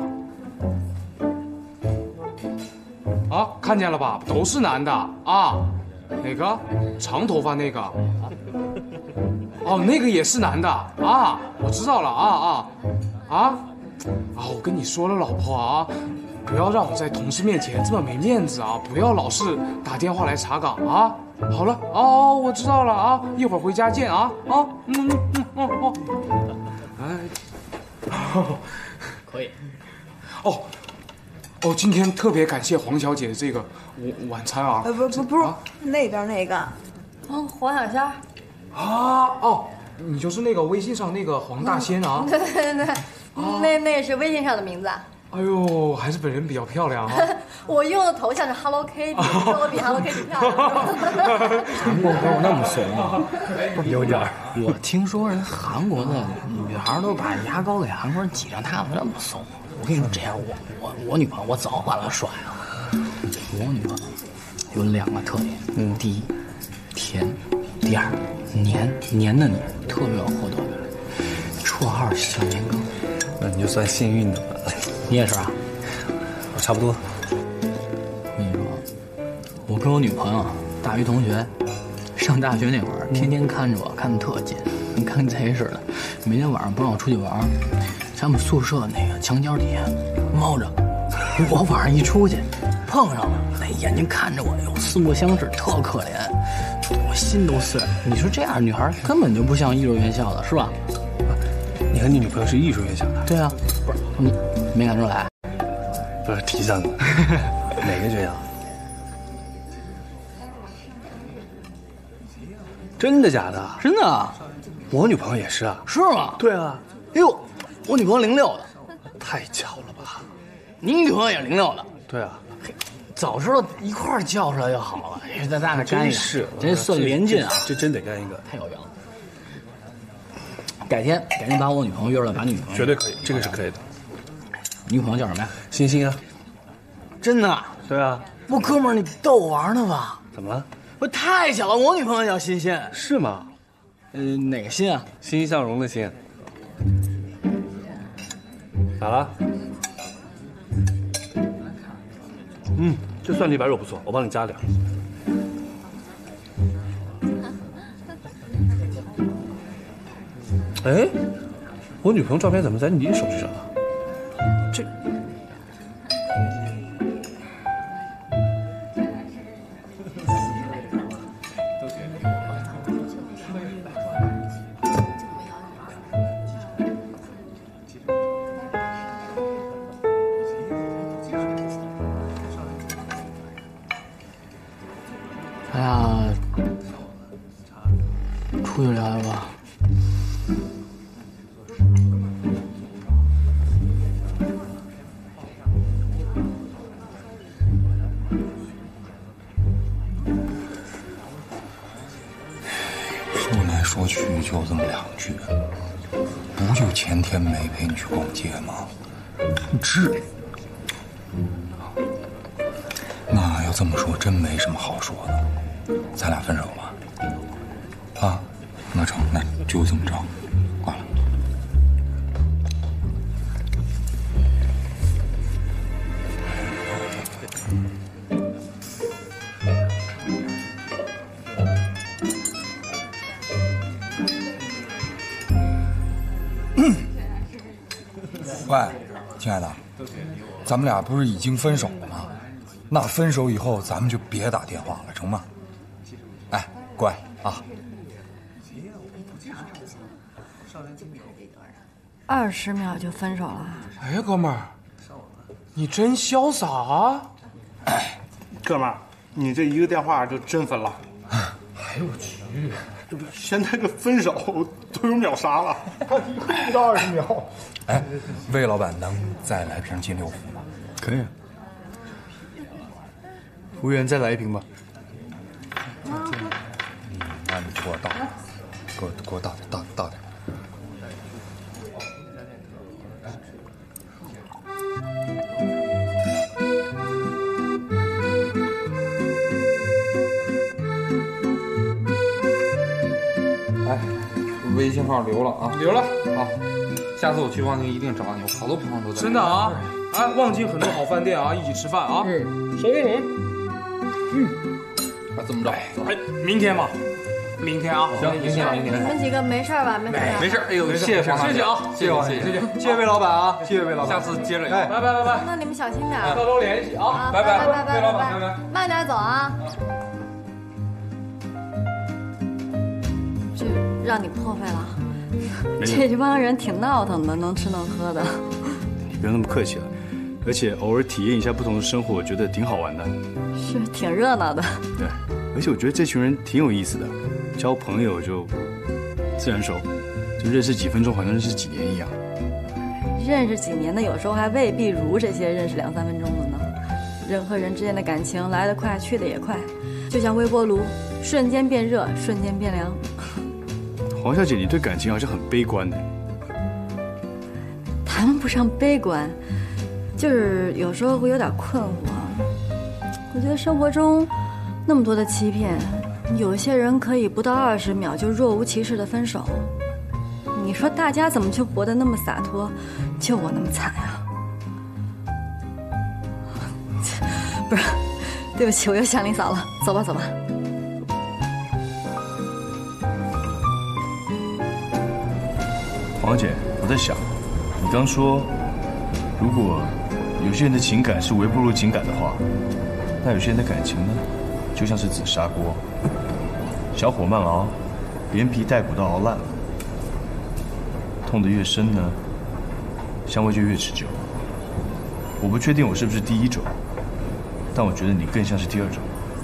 啊，看见了吧，都是男的啊，哪个？长头发那个，哦，那个也是男的啊，我知道了啊啊啊啊，我跟你说了，老婆啊。不要让我在同事面前这么没面子啊！不要老是打电话来查岗啊！好了，哦，我知道了啊，一会儿回家见啊！啊，嗯嗯嗯哦哦，哎，哦， 可以。 哦，哦，今天特别感谢黄小姐的这个晚晚餐啊！ 呃不不不是、啊、那边那个， 哦，黄小仙儿。 啊哦，你就是那个微信上那个黄大仙啊？ 对对对对，那那是微信上的名字啊。 啊哎呦，还是本人比较漂亮啊！ 我用的头像是 Hello Kitty， 你说我比 Hello Kitty 漂亮？ 韩国歌有那么怂啊？ 有点儿。 我听说人韩国的女孩都把牙膏给韩国人挤上，他们那么怂。我跟你说，这样我我我女朋友我早把她甩了。我女朋友有两个特点，嗯，第一，甜；第二，黏黏的你特别有获得感。绰号小年糕， 那你就算幸运的了。 你也是啊？ 我差不多。 我跟你说，我跟我女朋友大学同学，上大学那会儿，天天看着我，看得特紧，跟看贼似的。每天晚上不让我出去玩，在我们宿舍那个墙角底下猫着。我晚上一出去，碰上了，那眼睛看着我，有四目相视，特可怜，我心都碎了。你说这样女孩根本就不像艺术院校的，是吧？ 你和你女朋友是艺术院校的？ 对啊，不是你没看出来？ 不是提上的，哪个学校？真的假的？ 真的啊！ 我女朋友也是啊。 是吗？ 对啊。 哎呦，我女朋友零六的， 太巧了吧？ 你女朋友也零六的？ 对啊。 早知道一块儿叫出来就好了。哎，咱咱俩干一个， 是， 这算连劲啊！ 这真得干一个， 太有缘了。改天，改天把我女朋友约出来，把你女朋友绝对可以，这个是可以的。 女朋友叫什么呀？ 星星啊。 真的？ 对啊。 我哥们儿，你逗我玩呢吧？ 怎么了？ 我太巧了，我女朋友叫欣欣。 是吗？ 呃，哪个欣啊？ 欣欣向荣的欣。咋了？嗯，这蒜泥白肉不错，我帮你加点。哎，我女朋友照片怎么在你手机上啊？这， 咱俩出去聊聊吧。 说来说去就这么两句，不就前天没陪你去逛街吗？至于？那要这么说，真没什么好说的，咱俩分手吧。啊，那成，那就这么着，挂了。喂，亲爱的，咱们俩不是已经分手了吗？那分手以后咱们就别打电话了，成吗？哎，乖啊。 二十秒就分手了？ 哎，哥们儿，你真潇洒啊！ 哎，哥们儿，你这一个电话就真分了。 哎呦我去， 这不现在这分手都有秒杀了，不到二十秒。 哎，魏老板能再来瓶金六福吗？ 可以啊。服务员，再来一瓶吧。 嗯，那你给我倒，给我给我倒点，倒倒点。 哎，微信号留了啊，留了啊。下次我去望京一定找你，我好多朋友都在。 真的啊！哎，望京很多好饭店啊，一起吃饭啊。 嗯， 手工嗯，那这么着， 哎，明天吧，明天啊， 行，明天明天。 你们几个没事吧？没事。 没事，哎呦，谢谢黄大姐， 谢谢啊， 谢谢王姐，谢谢， 谢谢魏老板啊，谢谢魏老板， 下次接着聊， 拜拜拜拜。 那你们小心点， 多多联系啊， 拜拜拜拜魏老板，拜拜， 慢点走啊。就让你破费了。这这帮人挺闹腾的，能吃能喝的。 你不用那么客气了，而且偶尔体验一下不同的生活，我觉得挺好玩的。 是挺热闹的。 对，而且我觉得这群人挺有意思的，交朋友就自然熟，就认识几分钟好像认识几年一样。 认识几年的，有时候还未必如这些认识两三分钟的呢。人和人之间的感情来得快，去得也快，就像微波炉，瞬间变热，瞬间变凉。 黄小姐，你对感情好像很悲观呢。 谈不上悲观，就是有时候会有点困惑。我觉得生活中那么多的欺骗，有些人可以不到二十秒就若无其事的分手。你说大家怎么就活得那么洒脱，就我那么惨呀？不是，对不起，我又想你嫂了。走吧，走吧。 黄小姐，我在想，你刚说，如果有些人的情感是微波炉情感的话，那有些人的感情呢，就像是紫砂锅，小火慢熬，连皮带骨都熬烂了。痛得越深呢，香味就越持久。我不确定我是不是第一种，但我觉得你更像是第二种。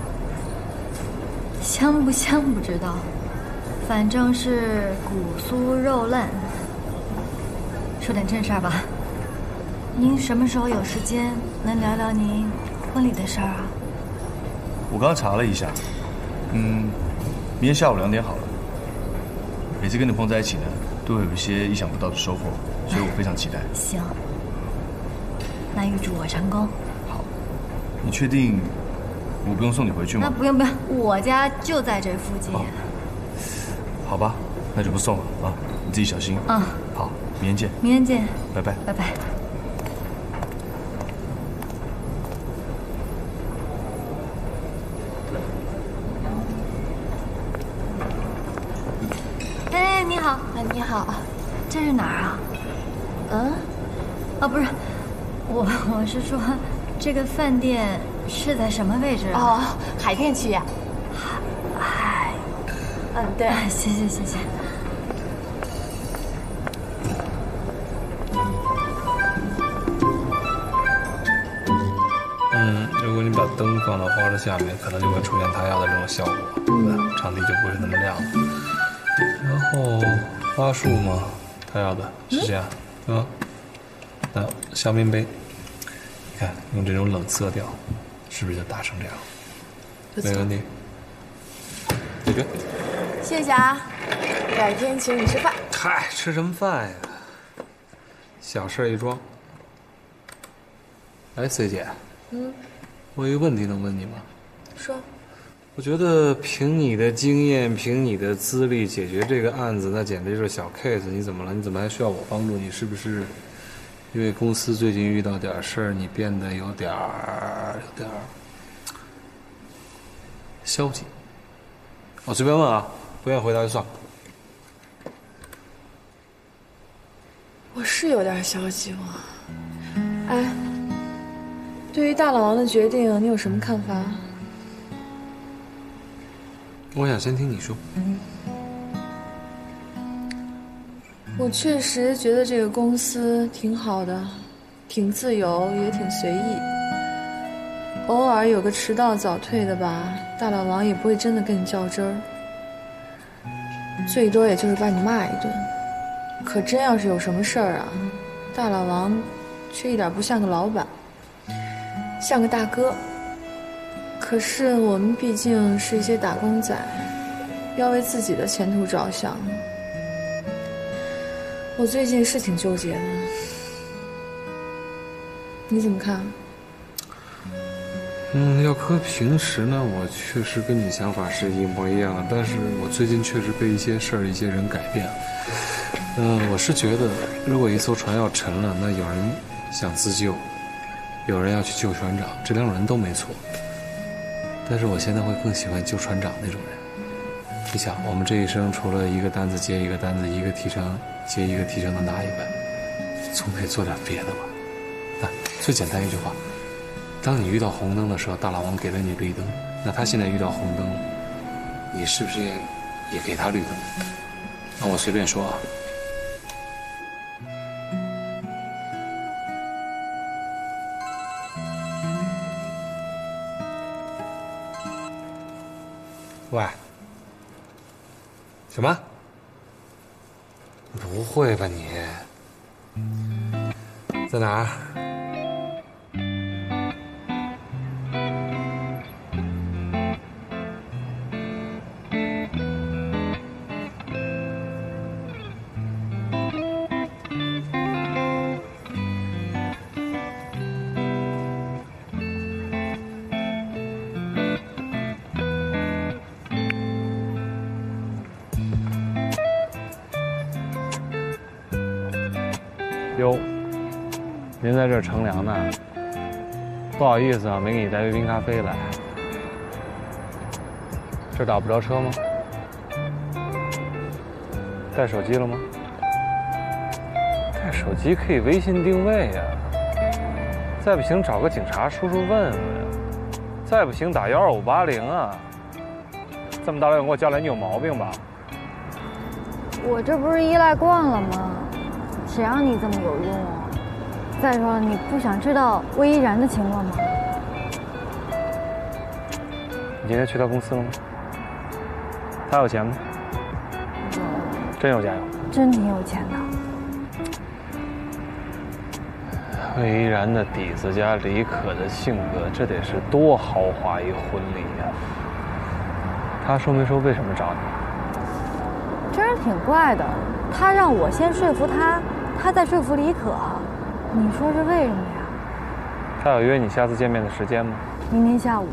香不香不知道，反正是骨酥肉烂。说点正事儿吧，您什么时候有时间能聊聊您婚礼的事儿啊？ 我刚查了一下，嗯，明天下午两点好了。每次跟你碰在一起呢，都会有一些意想不到的收获，所以我非常期待。 行，那预祝我成功。 好，你确定我不用送你回去吗？ 那不用不用，我家就在这附近。 好，好吧，那就不送了啊，你自己小心。 嗯， 好，明天见。 明天见， 拜拜， 拜拜。哎，你好， 啊，你好， 这是哪儿啊？ 嗯， 啊，不是，我我是说，这个饭店是在什么位置啊？ 哦，海淀区呀。 海， 嗯，对， 谢谢谢谢。 嗯，如果你把灯放到花的下面，可能就会出现他要的这种效果，对吧？场地就不是那么亮了。然后花束嘛，他要的是这样，啊，那香槟杯，你看用这种冷色调，是不是就打成这样？没问题。解决。 谢谢啊，改天请你吃饭。 嗨，吃什么饭呀？小事一桩。哎 ，C 姐， 嗯， 我有一个问题能问你吗？ 说。 我觉得凭你的经验，凭你的资历解决这个案子，那简直就是小 case。你怎么了？你怎么还需要我帮助？你是不是因为公司最近遇到点事儿，你变得有点儿有点儿消极？我随便问啊，不愿意回答就算了。 我是有点消极嘛。哎，对于大老王的决定，你有什么看法？ 我想先听你说。 我确实觉得这个公司挺好的，挺自由，也挺随意。偶尔有个迟到早退的吧，大老王也不会真的跟你较真儿，最多也就是把你骂一顿。可真要是有什么事儿啊，大老王却一点不像个老板，像个大哥。可是我们毕竟是一些打工仔，要为自己的前途着想。我最近是挺纠结的，你怎么看？ 嗯，要搁平时呢，我确实跟你想法是一模一样的，但是我最近确实被一些事儿、一些人改变了。嗯，我是觉得，如果一艘船要沉了，那有人想自救，有人要去救船长，这两种人都没错。但是我现在会更喜欢救船长那种人。你想，我们这一生除了一个单子接一个单子，一个提成接一个提成的拿以外，总得做点别的吧？那最简单一句话，当你遇到红灯的时候，大老王给了你绿灯，那他现在遇到红灯，你是不是也给他绿灯？那我随便说啊。喂，什么？不会吧你？ 在哪儿？哟，您在这儿乘凉呢？不好意思啊，没给你带杯冰咖啡来。这打不着车吗？带手机了吗？带手机可以微信定位呀。再不行找个警察叔叔问问呀。再不行打幺二五八零啊。这么大老远给我叫来，你有毛病吧？ 我这不是依赖惯了吗？谁让你这么有用啊！再说了，你不想知道魏依然的情况吗？ 你今天去他公司了吗？他有钱吗？ 有。 真有钱有？ 真挺有钱的。 魏依然的底子加李可的性格，这得是多豪华一婚礼呀！他说没说为什么找你？ 这人挺怪的，他让我先说服他。他在说服李可，你说是为什么呀？ 他有约你下次见面的时间吗？ 明天下午。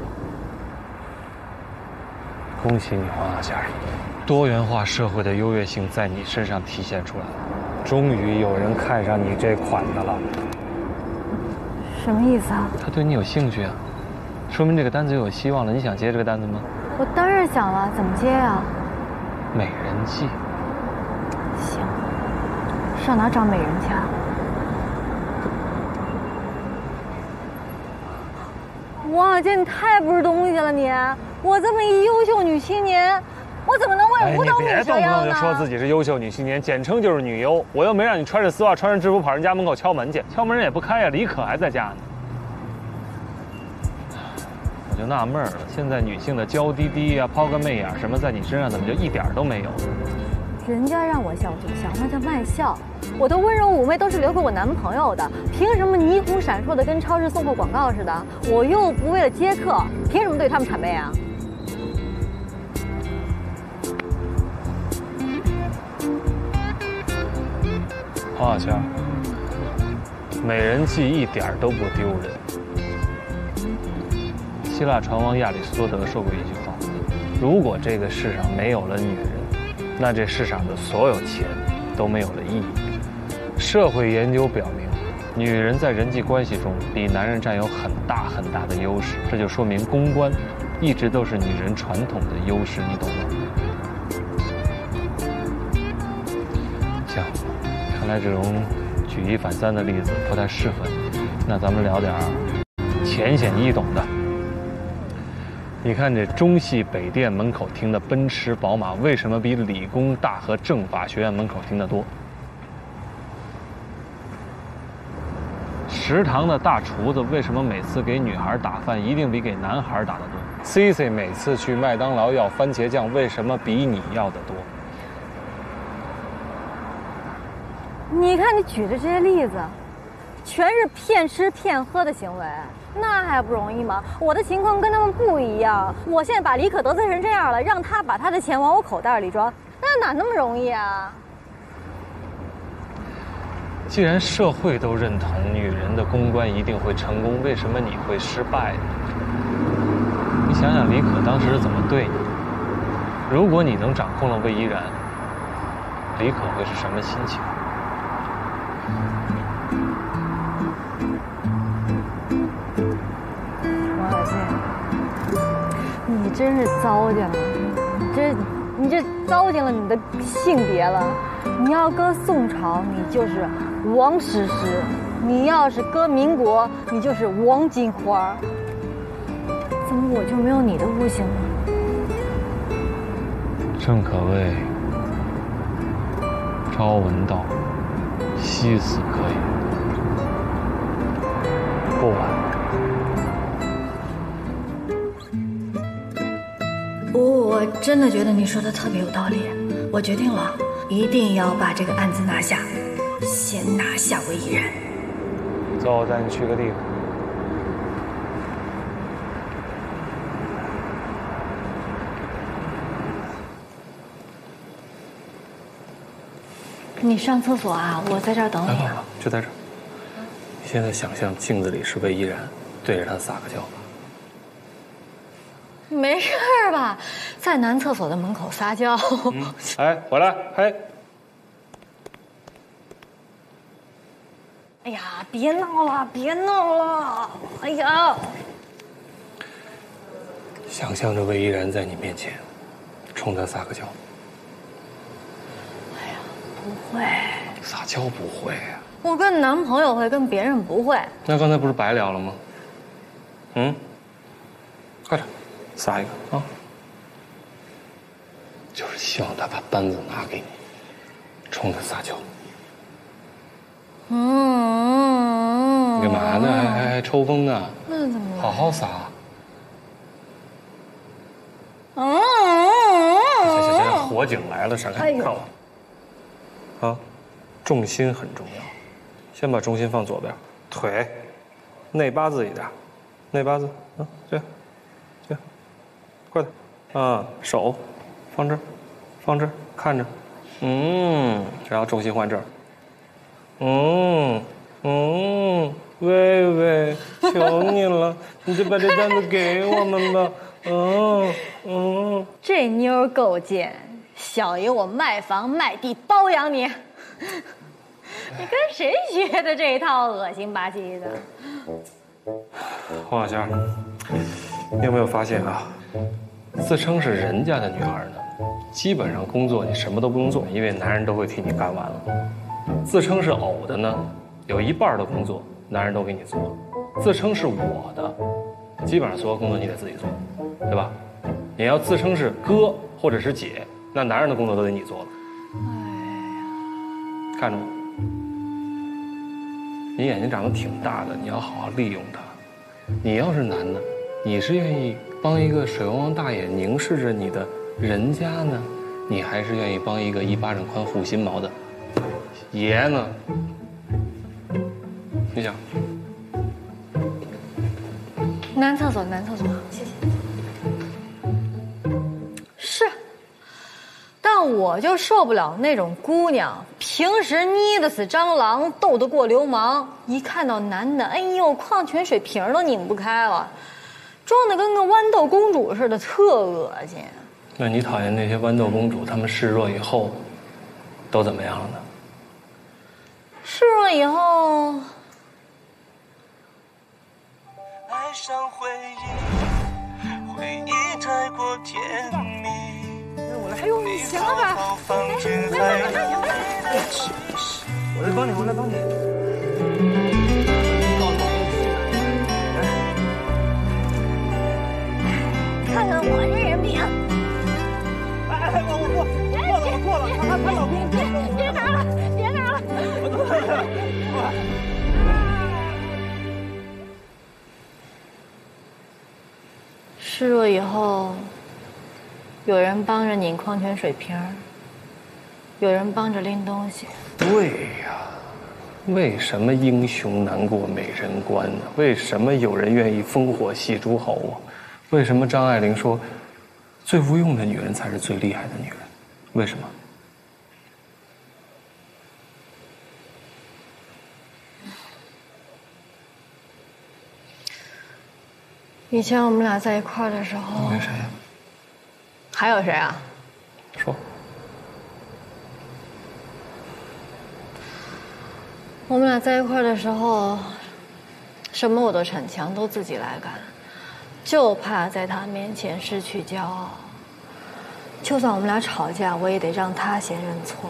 恭喜你，黄小仙儿，多元化社会的优越性在你身上体现出来了，终于有人看上你这款的了。 什么意思啊？ 他对你有兴趣啊，说明这个单子有希望了。你想接这个单子吗？ 我当然想了，怎么接啊？ 美人计。 行。上哪找美人去啊？王小姐，你太不是东西了你！我这么一优秀女青年，我怎么能为舞蹈女折腰呢？ 别动不动就说自己是优秀女青年，简称就是女优。我又没让你穿着丝袜、穿着制服跑人家门口敲门去，敲门人也不开呀，李可还在家呢。我就纳闷了，现在女性的娇滴滴呀、抛个媚眼什么，在你身上怎么就一点都没有？ 人家让我笑就笑，那叫卖笑。我的温柔妩媚都是留给我男朋友的，凭什么霓虹闪烁的跟超市送货广告似的？我又不为了接客，凭什么对他们谄媚啊？ 黄小仙，美人计一点都不丢人。希腊船王亚里士多德说过一句话：如果这个世上没有了女人，那这世上的所有钱都没有了意义。社会研究表明，女人在人际关系中比男人占有很大很大的优势，这就说明公关一直都是女人传统的优势，你懂吗？行，看来这种举一反三的例子不太适合你，那咱们聊点浅显易懂的。你看这中戏北店门口停的奔驰、宝马，为什么比理工大和政法学院门口停的多？食堂的大厨子为什么每次给女孩打饭一定比给男孩打得多 ？C C 每次去麦当劳要番茄酱，为什么比你要的多？ 你看你举的这些例子，全是骗吃骗喝的行为，那还不容易吗？我的情况跟他们不一样，我现在把李可得罪成这样了，让他把他的钱往我口袋里装，那哪那么容易啊？ 既然社会都认同女人的公关一定会成功，为什么你会失败呢？你想想李可当时是怎么对你的？如果你能掌控了魏依然，李可会是什么心情？ 王小贱，你真是糟践了，你这你这糟践了你的性别了。你要搁宋朝，你就是王诗诗；你要是搁民国，你就是王金花。怎么我就没有你的悟性呢？ 正可谓朝闻道，夕死可矣。不晚。 我我真的觉得你说的特别有道理，我决定了，一定要把这个案子拿下，先拿下魏依然。 走，我带你去个地方。 你上厕所啊？我在这儿等你啊。 就在这儿。你现在想象镜子里是魏依然，对着他撒个娇。 没事儿吧？在男厕所的门口撒娇。 嗯、哎，回来，嘿。 哎呀，别闹了，别闹了！哎呀， 想象着魏依然在你面前，冲他撒个娇。 哎呀，不会。 撒娇不会呀、啊。 我跟男朋友会，跟别人不会。 那刚才不是白聊了吗？嗯，快点，撒一个啊！就是希望他把单子拿给你，冲他撒娇。 嗯， 你干嘛呢？还还还抽风呢？ 那怎么了？ 好好撒。 嗯， 行行行，火警来了，闪开！ 哎、 看我。啊，重心很重要，先把重心放左边，腿内八字一点，内八字，啊，这样，这样，快点，啊，手放这儿，放这儿，看着，嗯，然后重心换这儿。嗯嗯，薇薇，求你了，你就把这单子给我们吧。嗯嗯， 这妞够贱，小爷我卖房卖地包养你。你跟谁学的这一套恶心吧唧的？ 黄小仙，你有没有发现啊？自称是人家的女孩呢，基本上工作你什么都不用做，因为男人都会替你干完了。自称是偶的呢，有一半的工作男人都给你做；自称是我的，基本上所有工作你得自己做，对吧？你要自称是哥或者是姐，那男人的工作都得你做了。哎呀，看着我，你眼睛长得挺大的，你要好好利用它。你要是男的，你是愿意帮一个水汪汪大眼凝视着你的人家呢，你还是愿意帮一个一巴掌宽护心毛的爷呢？你想？ 男厕所，男厕所，谢谢。是，但我就受不了那种姑娘，平时捏得死蟑螂，斗得过流氓，一看到男的，哎呦，矿泉水瓶都拧不开了，装得跟个豌豆公主似的，特恶心。 那你讨厌那些豌豆公主，她们示弱以后都怎么样了呢？ 示弱以后， 爱上回忆，回忆太过甜蜜。 我来，哎呦，行了吧？ 我来帮你，我来帮你。 看看我这人品。 哎哎，我我过了，我过了，他他老公， 别别拿了，别拿了。示弱以后，有人帮着拧矿泉水瓶，有人帮着拎东西。 对呀，为什么英雄难过美人关呢？为什么有人愿意烽火戏诸侯啊？为什么张爱玲说，最无用的女人才是最厉害的女人？为什么？ 以前我们俩在一块儿的时候， 那谁呀？ 还有谁啊？ 说。 我们俩在一块儿的时候，什么我都逞强，都自己来干，就怕在他面前失去骄傲。就算我们俩吵架，我也得让他先认错。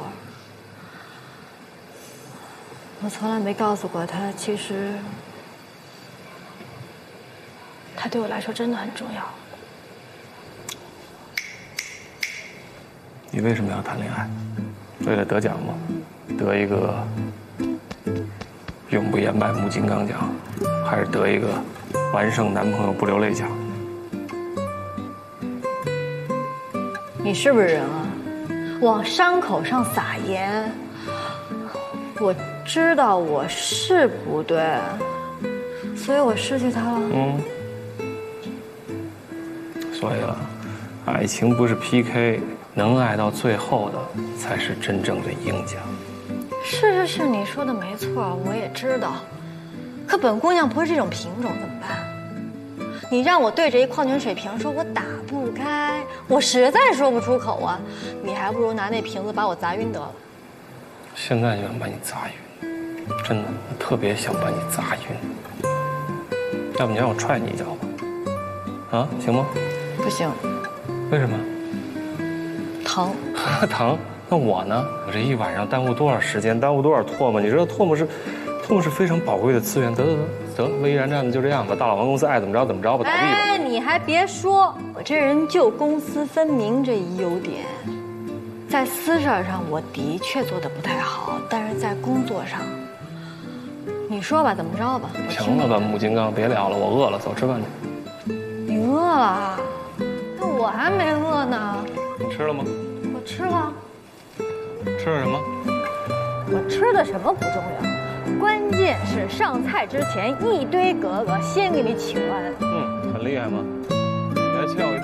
我从来没告诉过他，其实他对我来说真的很重要。 你为什么要谈恋爱？为了得奖吗？得一个永不言败木金刚奖，还是得一个完胜男朋友不流泪奖？ 你是不是人啊？往伤口上撒盐，我知道我是不对，所以我失去他了。 嗯。所以啊，爱情不是 P K， 能爱到最后的才是真正的赢家。 是是是，你说的没错，我也知道。可本姑娘不是这种品种，怎么办？你让我对着一矿泉水瓶说我打不开，我实在说不出口啊。你还不如拿那瓶子把我砸晕得了。 现在就想把你砸晕，真的，我特别想把你砸晕。要不你让我踹你一脚吧？啊，行吗？ 不行。 为什么？ 疼。 疼？那我呢？我这一晚上耽误多少时间，耽误多少唾沫？你知道唾沫是，唾沫是非常宝贵的资源。得得得得，威然站的就这样吧，大老王公司爱怎么着怎么着吧，倒闭吧。 哎，你还别说，我这人就公私分明这一优点。在私事上我的确做得不太好，但是在工作上，你说吧，怎么着吧？ 行了吧，木金刚，别聊了，我饿了，走吃饭去。 你饿了？那我还没饿呢。 你吃了吗？ 我吃了。 吃了什么？ 我吃的什么不重要，关键是上菜之前一堆格格先给你请来了。 嗯，很厉害吗？你还欠我